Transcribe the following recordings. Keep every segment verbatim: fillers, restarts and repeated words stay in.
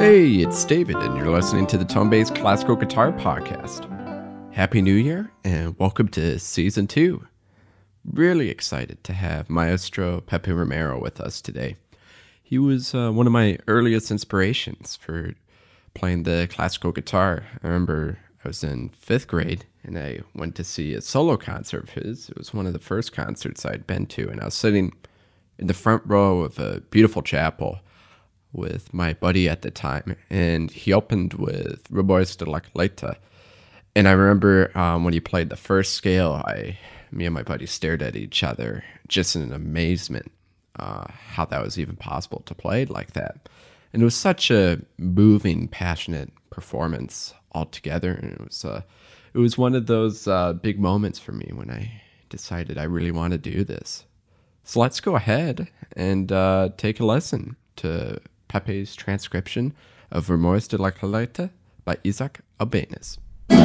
Hey, it's David, and you're listening to the Tonebase Classical Guitar Podcast. Happy New Year, and welcome to Season two. Really excited to have Maestro Pepe Romero with us today. He was uh, one of my earliest inspirations for playing the classical guitar. I remember I was in fifth grade, and I went to see a solo concert of his. It was one of the first concerts I'd been to, and I was sitting in the front row of a beautiful chapel with my buddy at the time, and he opened with Robois de la Caleta. And I remember um, when he played the first scale, I, me and my buddy stared at each other just in amazement uh, how that was even possible to play it like that. And it was such a moving, passionate performance altogether, and it was uh, it was one of those uh, big moments for me when I decided I really want to do this. So let's go ahead and uh, take a listen to Pepe's transcription of Robois de la Caleta by Isaac Albéniz.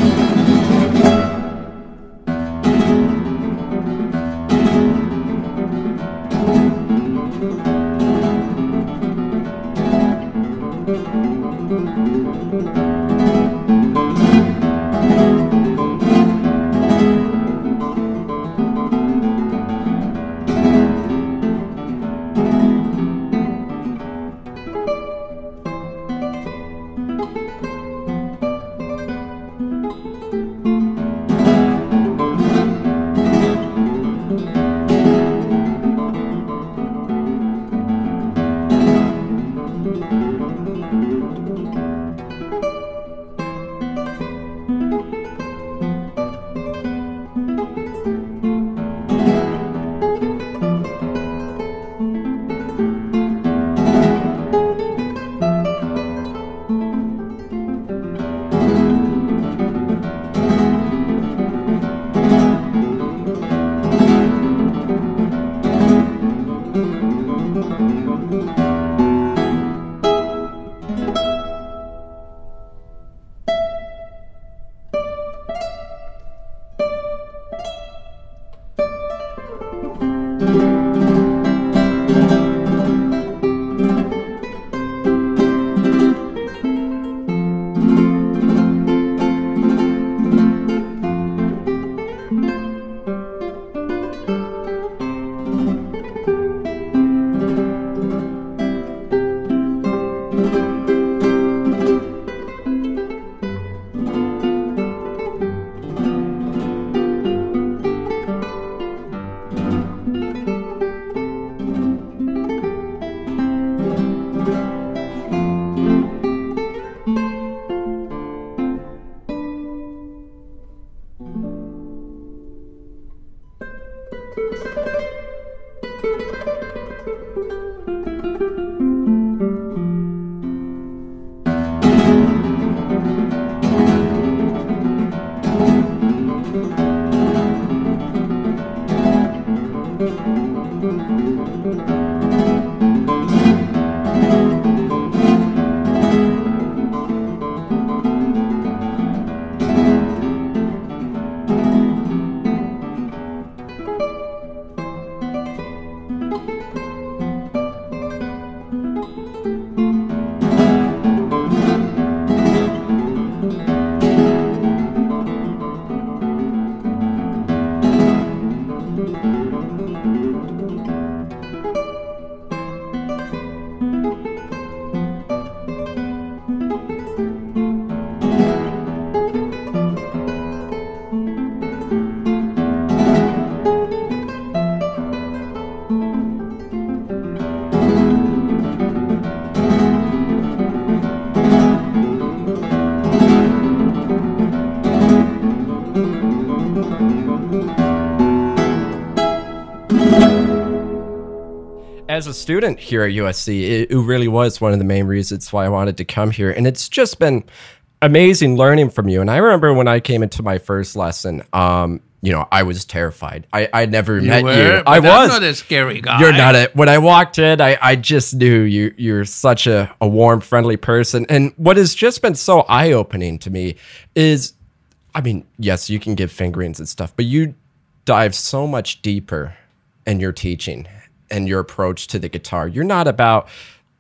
As a student here at U S C, it, it really was one of the main reasons why I wanted to come here. And it's just been amazing learning from you. And I remember when I came into my first lesson, um, you know, I was terrified. I, I never you met were, you. But I I'm was not a scary guy. You're not a, when I walked in, I, I just knew you, you're such a, a warm, friendly person. And what has just been so eye-opening to me is, I mean, yes, you can give fingerings and stuff, but you dive so much deeper in your teaching and your approach to the guitar. You're not about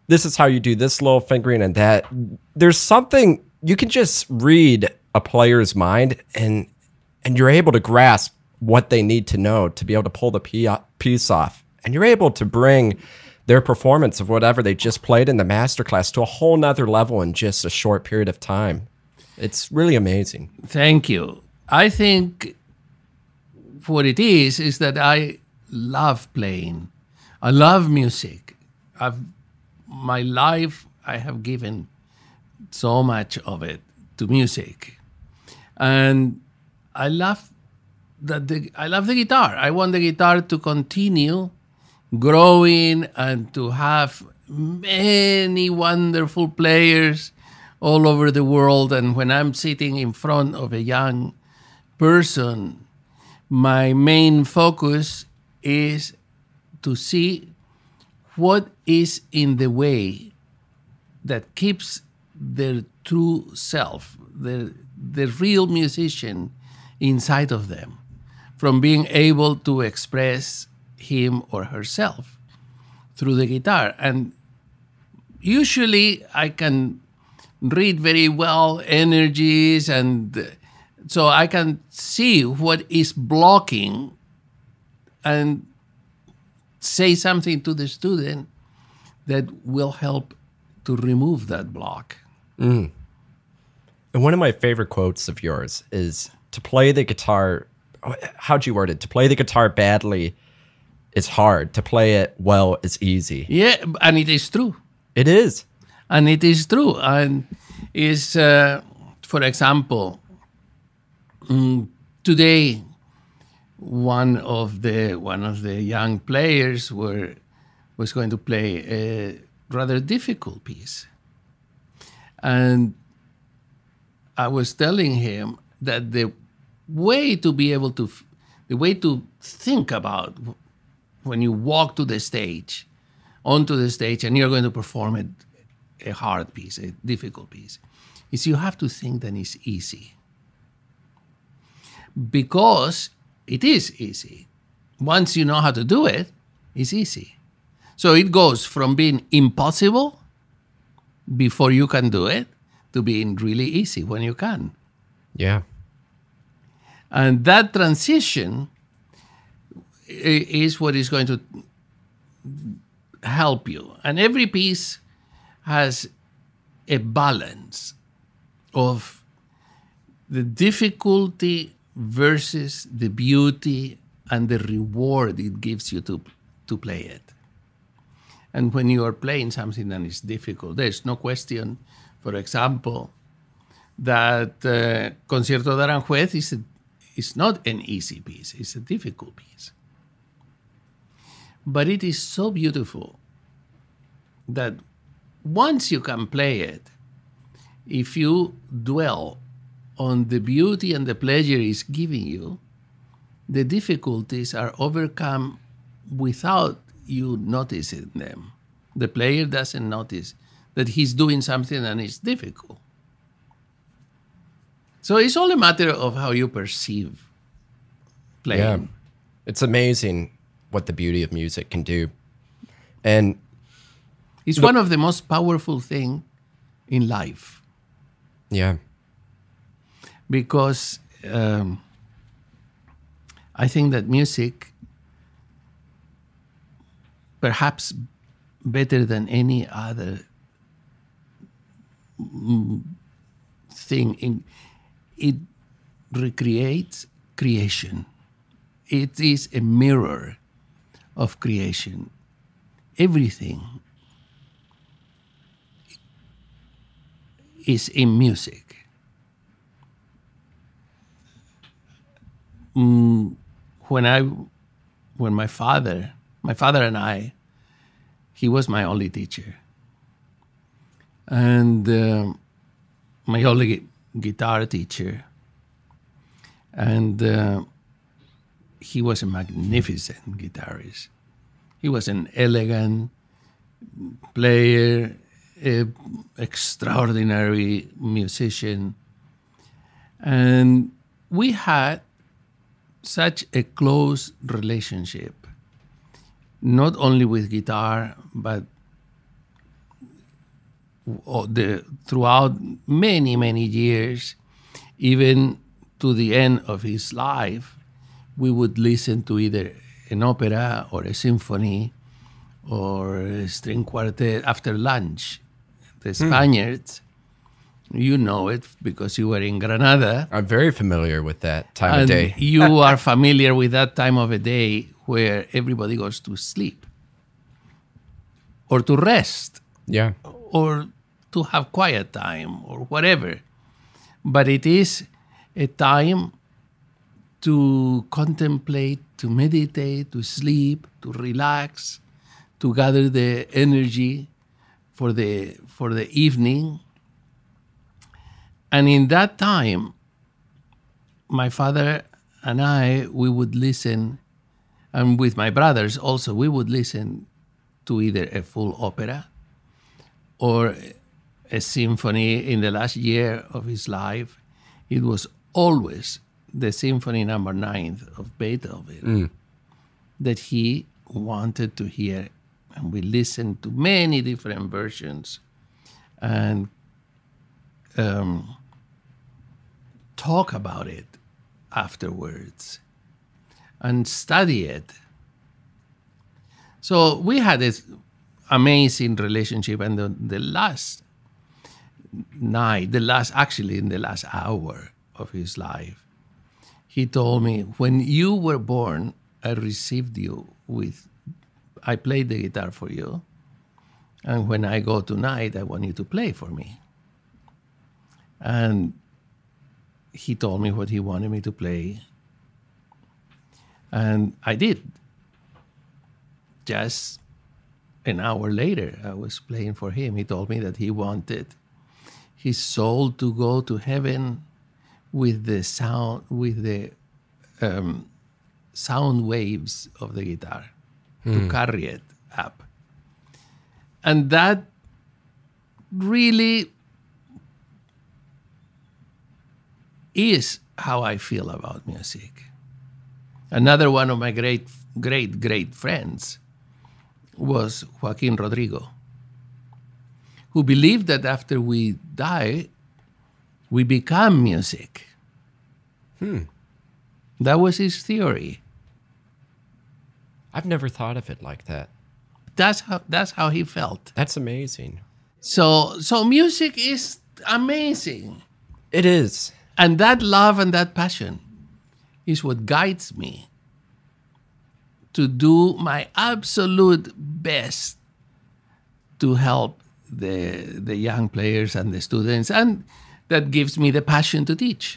this is how you do this little fingering and that. There's something, you can just read a player's mind and and you're able to grasp what they need to know to be able to pull the piece off. And you're able to bring their performance of whatever they just played in the masterclass to a whole nother level in just a short period of time. It's really amazing. Thank you. I think what it is, is that I love playing. I love music. I've, my life, I have given so much of it to music. And I love that the, I love the guitar. I want the guitar to continue growing and to have many wonderful players all over the world. And when I'm sitting in front of a young person, my main focus is to see what is in the way that keeps their true self, the, the real musician inside of them, from being able to express him or herself through the guitar. And usually I can read very well energies, and so I can see what is blocking and say something to the student that will help to remove that block. Mm. And one of my favorite quotes of yours is, to play the guitar, how'd you word it? To play the guitar badly is hard. To play it well is easy. Yeah, and it is true. It is. And it is true. And is, uh, for example, um, today, one of the one of the young players were was going to play a rather difficult piece, and I was telling him that the way to be able to, the way to think about when you walk to the stage, onto the stage, and you're going to perform it, a hard piece, a difficult piece, is you have to think that it's easy. Because it is easy. Once you know how to do it, it's easy. So it goes from being impossible before you can do it to being really easy when you can. Yeah. And that transition is what is going to help you. And every piece has a balance of the difficulty versus the beauty and the reward it gives you to, to play it. And when you are playing something that is difficult, there's no question, for example, that uh, Concierto de Aranjuez is, a, is not an easy piece, it's a difficult piece. But it is so beautiful that once you can play it, if you dwell on the beauty and the pleasure it's giving you, the difficulties are overcome without you noticing them. The player doesn't notice that he's doing something and it's difficult. So it's all a matter of how you perceive playing. Yeah. It's amazing what the beauty of music can do. And it's one of the most powerful things in life. Yeah. Because um, I think that music, perhaps better than any other thing, in, it recreates creation. It is a mirror of creation. Everything is in music. Mm, when I, when my father, my father and I, he was my only teacher. And uh, my only gu- guitar teacher. And uh, he was a magnificent guitarist. He was an elegant player, an extraordinary musician. And we had such a close relationship, not only with guitar, but the, throughout many, many years, even to the end of his life, we would listen to either an opera or a symphony or a string quartet after lunch. The Spaniards, hmm. you know it because you were in Granada. I'm very familiar with that time and of day. You are familiar with that time of a day where everybody goes to sleep or to rest. Yeah. Or to have quiet time or whatever. But it is a time to contemplate, to meditate, to sleep, to relax, to gather the energy for the for the evening. And in that time, my father and I, we would listen, and with my brothers also, we would listen to either a full opera or a symphony. In the last year of his life, it was always the Symphony Number Nine of Beethoven mm. that he wanted to hear. And we listened to many different versions and um, talk about it afterwards and study it. So we had this amazing relationship, and the, the last night, the last, actually in the last hour of his life, he told me, when you were born, I received you with, I played the guitar for you, and when I go tonight, I want you to play for me. And he told me what he wanted me to play, and I did. Just an hour later, I was playing for him. He told me that he wanted his soul to go to heaven with the sound, with the um, sound waves of the guitar, mm. to carry it up. And that really is how I feel about music. Another one of my great, great, great friends was Joaquin Rodrigo, who believed that after we die, we become music. Hmm. That was his theory. I've never thought of it like that. That's how that's how he felt. That's amazing. So so music is amazing. It is. And that love and that passion is what guides me to do my absolute best to help the the young players and the students, and that gives me the passion to teach.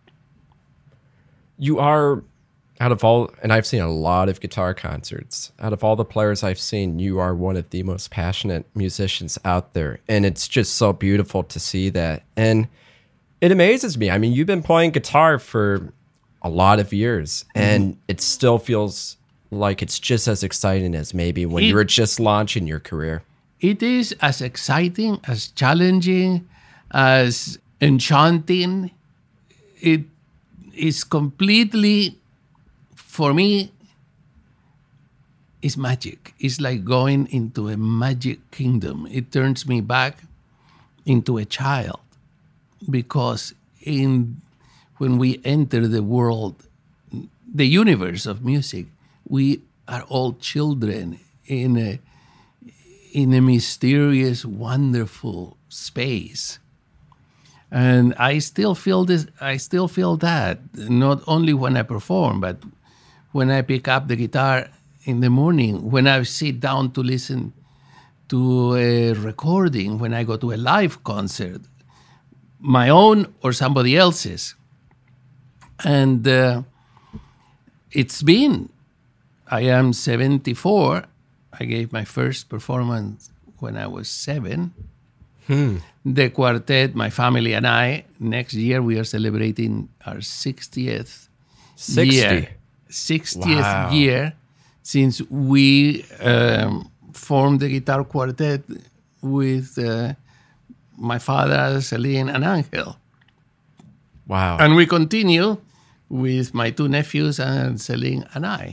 You are, out of all, and I've seen a lot of guitar concerts, out of all the players I've seen, you are one of the most passionate musicians out there, and it's just so beautiful to see that. And it amazes me. I mean, you've been playing guitar for a lot of years, and mm-hmm. it still feels like it's just as exciting as maybe when it, you were just launching your career. It is as exciting, as challenging, as enchanting. It is completely, for me, it's magic. It's like going into a magic kingdom. It turns me back into a child, because in when we enter the world, the universe of music, we are all children in a in a mysterious, wonderful space. And I still feel this, I still feel that, not only when I perform, but when I pick up the guitar in the morning, when I sit down to listen to a recording, when I go to a live concert, my own or somebody else's. And uh, it's been, I am seventy-four. I gave my first performance when I was seven. Hmm. The quartet, my family and I, next year we are celebrating our sixtieth sixty. year. sixtieth Wow. year since we um, formed the guitar quartet with uh, my father, Celine, and Angel. Wow. And we continue with my two nephews and Celine and I.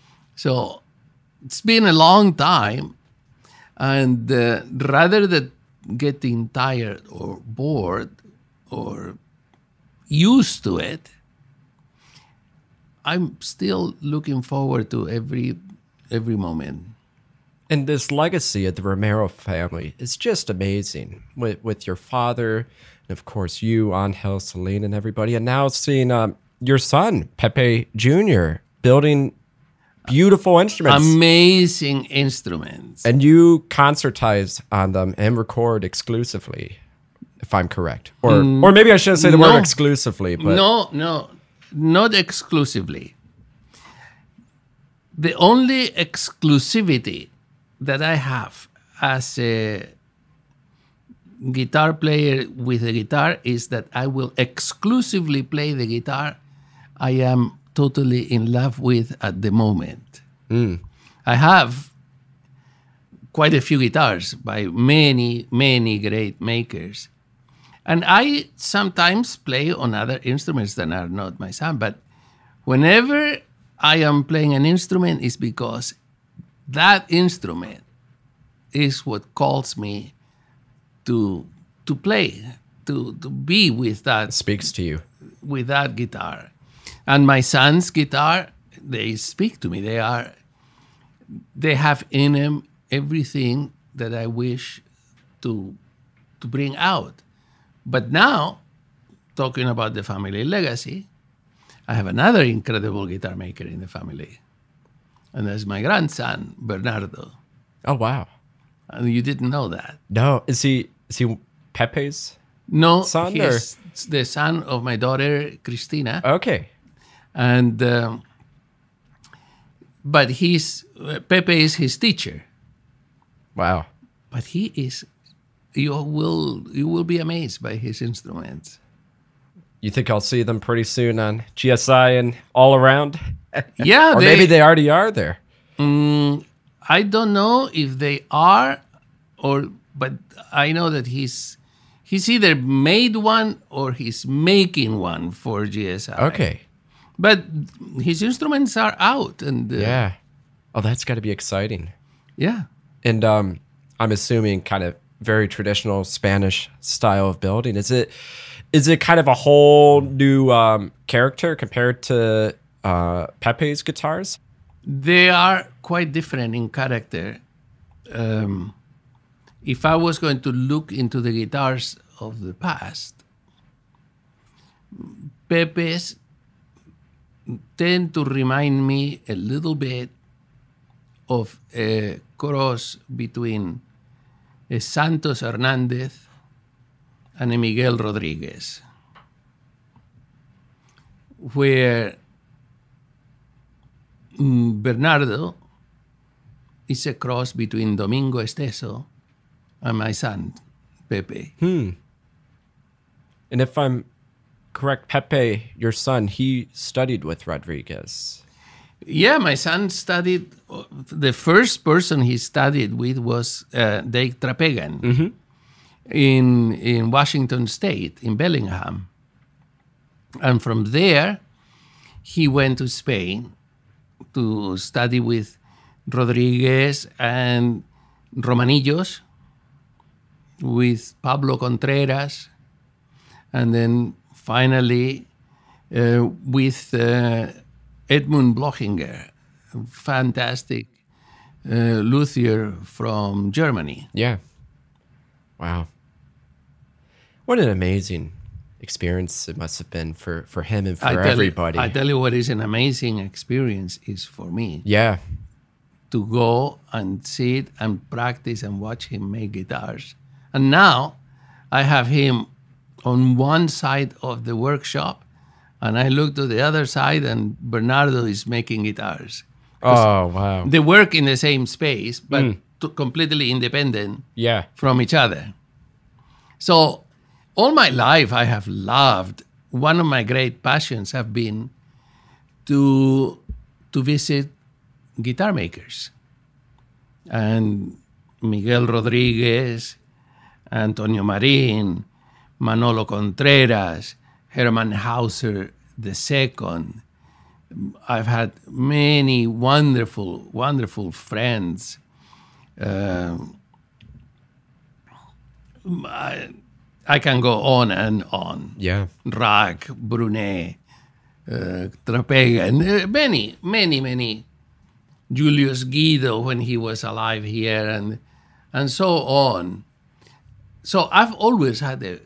So it's been a long time. And uh, rather than getting tired or bored or used to it, I'm still looking forward to every every moment. And this legacy of the Romero family is just amazing with, with your father, and of course you, Angel, Celine, and everybody. And now seeing um, your son, Pepe Junior, building beautiful instruments. Amazing instruments. And you concertize on them and record exclusively, if I'm correct. Or, mm, or maybe I shouldn't say the no, word exclusively. But No, no, not exclusively. The only exclusivity that I have as a guitar player with a guitar is that I will exclusively play the guitar I am totally in love with at the moment. Mm. I have quite a few guitars by many, many great makers. And I sometimes play on other instruments that are not my son, but whenever I am playing an instrument, it's because that instrument is what calls me to to play, to to be with that. It speaks to you. With that guitar. And my son's guitar, they speak to me. They are, they have in them everything that I wish to to bring out. But now, talking about the family legacy, I have another incredible guitar maker in the family. And that's my grandson, Bernardo. Oh, wow. And you didn't know that. No. Is he is he Pepe's no, son? He's or? the son of my daughter, Cristina. Okay. And, um, but he's, uh, Pepe is his teacher. Wow. But he is, you will, you will be amazed by his instruments. You think I'll see them pretty soon on G S I and all around? Yeah. Or they, maybe they already are there. Um, I don't know if they are, or but I know that he's he's either made one or he's making one for G S I. Okay. But his instruments are out, and uh, yeah. Oh, that's got to be exciting. Yeah. And um, I'm assuming kind of very traditional Spanish style of building. Is it is it kind of a whole new um, character compared to uh, Pepe's guitars? They are quite different in character. Um, if I was going to look into the guitars of the past, Pepe's tend to remind me a little bit of a cross between a Santos Hernandez and a Miguel Rodriguez, where Bernardo is a cross between Domingo Esteso and my son, Pepe. Hmm. And if I'm correct, Pepe, your son, he studied with Rodriguez. Yeah, my son studied, the first person he studied with was uh, Dave Trapegan mm-hmm. in, in Washington State, in Bellingham. And from there, he went to Spain to study with Rodriguez and Romanillos, with Pablo Contreras, and then finally uh, with uh, Edmund Blochinger, fantastic uh, luthier from Germany. Yeah. Wow. What an amazing experience it must have been for, for him and for I everybody. You, I tell you what is an amazing experience is for me. Yeah. To go and sit and practice and watch him make guitars. And now I have him on one side of the workshop, and I look to the other side, and Bernardo is making guitars. Oh, wow. They work in the same space, but mm. to completely independent yeah. from each other. So all my life I have loved, one of my great passions have been to, to visit guitar makers. And Miguel Rodriguez, Antonio Marin, Manolo Contreras, Hermann Hauser the Second. I've had many wonderful, wonderful friends. Uh, I, I can go on and on. Yeah. Rack, Brunet, uh, Trapegan, uh, many, many, many. Julius Guido when he was alive here, and and so on. So I've always had a,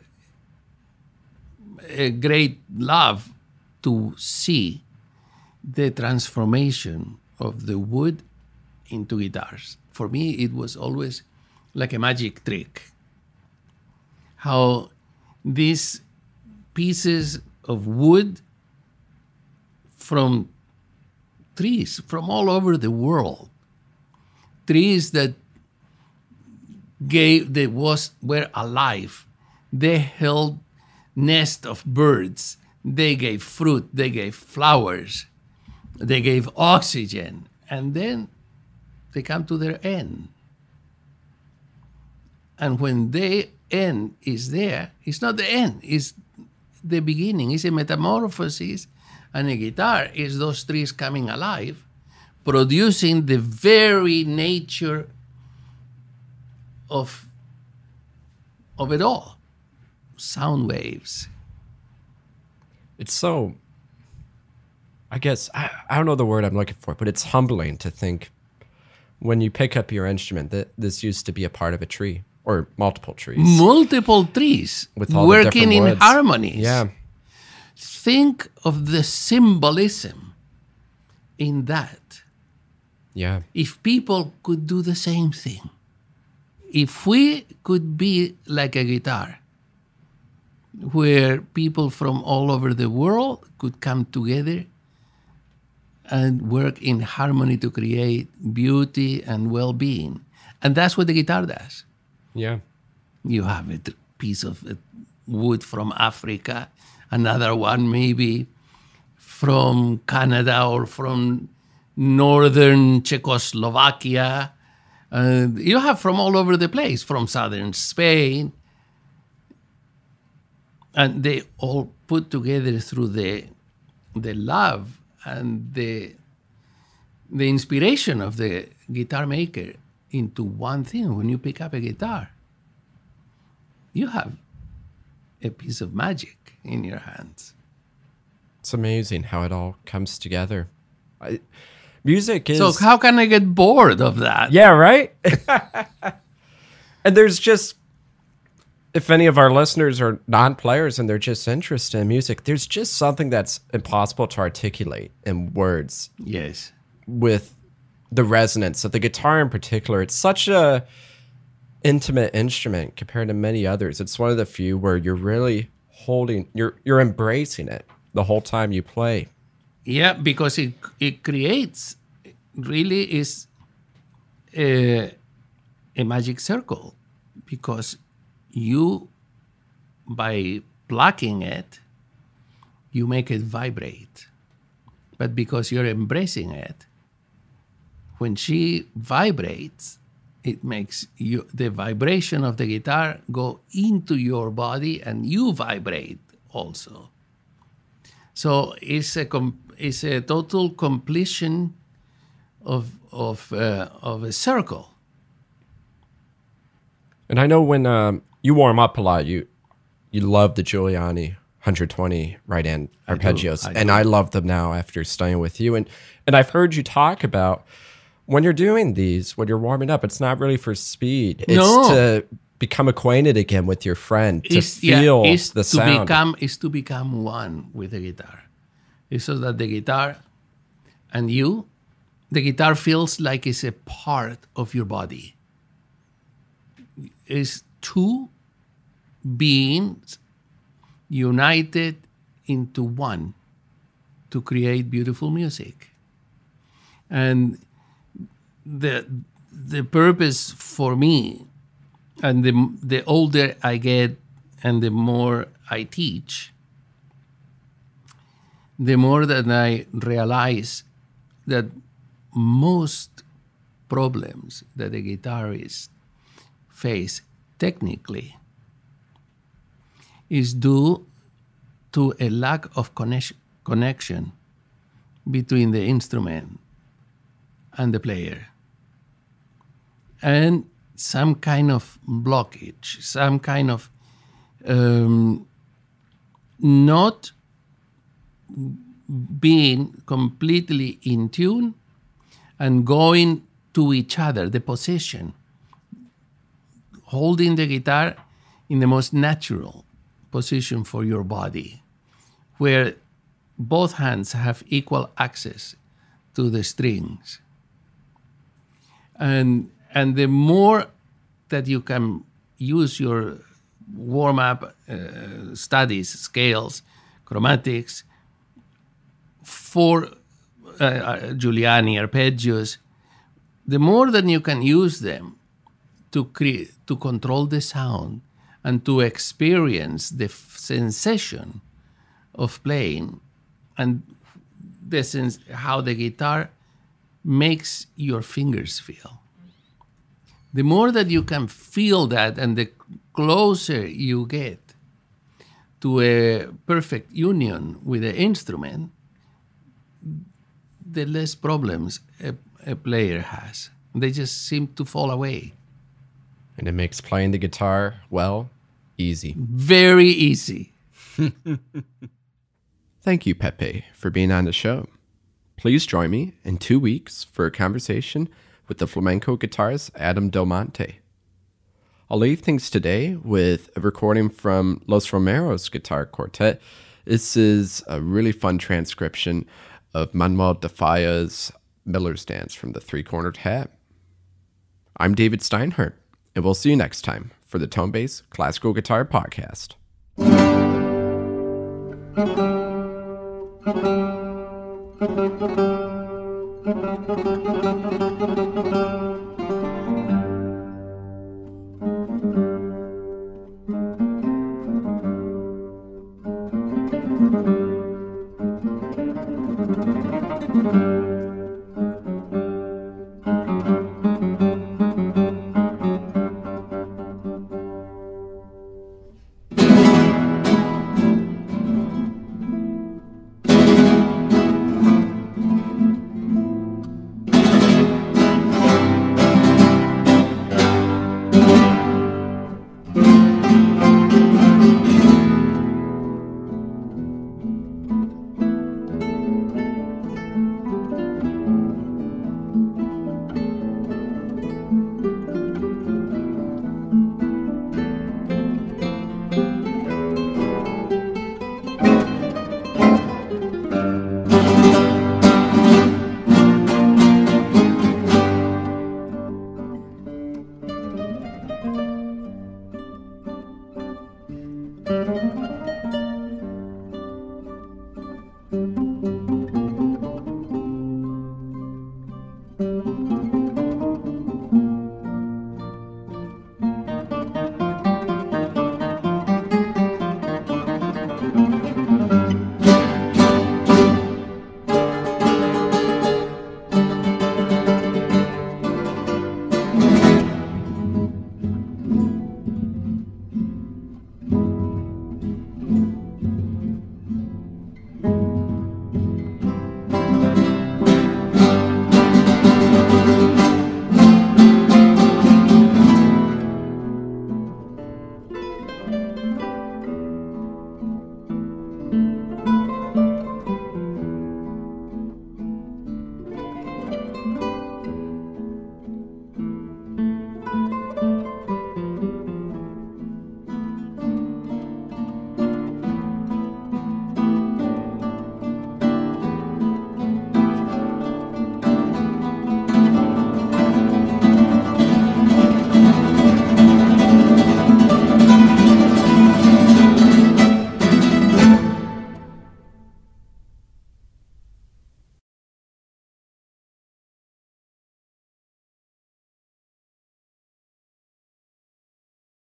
a great love to see the transformation of the wood into guitars. For me, it was always like a magic trick. How these pieces of wood from trees from all over the world, trees that gave, they was, were alive. They held nest of birds. They gave fruit. They gave flowers. They gave oxygen. And then they come to their end. And when the end is there, it's not the end, it's the beginning. It's a metamorphosis. And a guitar is those trees coming alive, producing the very nature of, of it all, sound waves. It's so, I guess, I, I don't know the word I'm looking for, but it's humbling to think when you pick up your instrument that this used to be a part of a tree or multiple trees. Multiple trees with all working the in woods. harmonies. Yeah. Think of the symbolism in that. Yeah. If people could do the same thing, if we could be like a guitar, where people from all over the world could come together and work in harmony to create beauty and well-being. And that's what the guitar does. Yeah. You have a piece of wood from Africa, another one maybe from Canada or from northern Czechoslovakia. Uh, you have from all over the place, from southern Spain. And they all put together through the, the love and the, the inspiration of the guitar maker into one thing. When you pick up a guitar, you have a piece of magic in your hands. It's amazing how it all comes together. I, music is... So how can I get bored of that? Yeah, right? And there's just... If any of our listeners are non-players and they're just interested in music, there's just something that's impossible to articulate in words. Yes. With the resonance of the guitar in particular. It's such a intimate instrument compared to many others. It's one of the few where you're really holding, you're you're embracing it the whole time you play. Yeah, because it it creates, really is a, a magic circle. Because you, by plucking it, you make it vibrate. But because you're embracing it, when she vibrates, it makes you, the vibration of the guitar go into your body and you vibrate also. So it's a, it's a total completion of, of, uh, of a circle. And I know when um, you warm up a lot, you you love the Giuliani one hundred twenty right-hand arpeggios, I do, I and do. I love them now after studying with you. And and I've heard you talk about when you're doing these, when you're warming up, it's not really for speed. It's No. to become acquainted again with your friend, to It's, yeah, feel it's the to sound. Become, is to become one with the guitar. It's so that the guitar and you, the guitar feels like it's a part of your body. It's two beings united into one to create beautiful music. And the the purpose for me, and the the older I get and the more I teach, the more that I realize that most problems that a guitarist face technically is due to a lack of connection connection between the instrument and the player. And some kind of blockage, some kind of um, not being completely in tune and going to each other, the position, holding the guitar in the most natural position for your body, where both hands have equal access to the strings. And, and the more that you can use your warm-up uh, studies, scales, chromatics, for uh, Giuliani arpeggios, the more that you can use them to create, to control the sound and to experience the f- sensation of playing and the sense how the guitar makes your fingers feel. The more that you can feel that and the closer you get to a perfect union with the instrument, the less problems a, a player has. They just seem to fall away. And it makes playing the guitar, well, easy. Very easy. Thank you, Pepe, for being on the show. Please join me in two weeks for a conversation with the flamenco guitarist Adam Del Monte. I'll leave things today with a recording from Los Romero's guitar quartet. This is a really fun transcription of Manuel de Falla's Miller's Dance from the Three-Cornered Hat. I'm David Steinhardt, and we'll see you next time for the Tonebase Classical Guitar Podcast. Thank you.